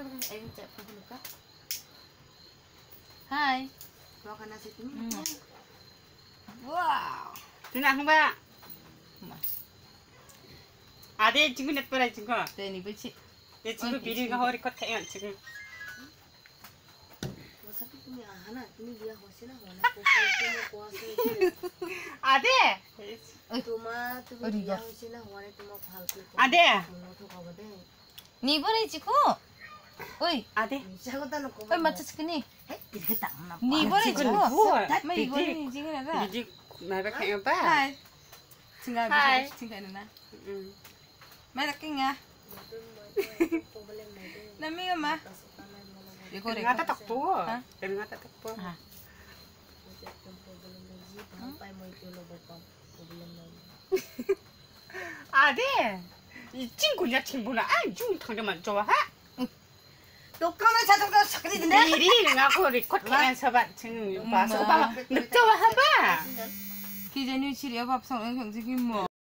em chạy không được cấp. Hai. Lo cái nào thì tính. Wow. 누나 한번 아들 친구 내꺼라 친구 Tên này với chị. 내 친구 미리가 허리 컷해요 지금 Masa tu punya anak ini dia hosina mana kokal punya kuasa itu. 아들 Tuma tu 어디가? dia hosina mana tuma hal tu. 아들 Mono kau bade. Ni boleh cikgu. Oi. 아들 Siapa tahu kau. Oi macam sekini. Kita tak nak. Ni boleh 지금 cikgu. 누워 Mai boleh ni cikgu ada. 니지 나백해요 봐 Hai. Tinggal Hai. bisa tinggal nana. 응. Mai nak kenga. Nami ma. 응 갖다 딱 보고 응 갖다 딱 보고 Ah. 아들 이 친구냐 친구나 아중 당장만 좋아해 Tukang satu sakit ini. 미리가 허리 컷해서 봐 지금 봐서 봐 늦 좋아해 봐 Khi ra như chị đéo bọc xong em thường gì kim mùa.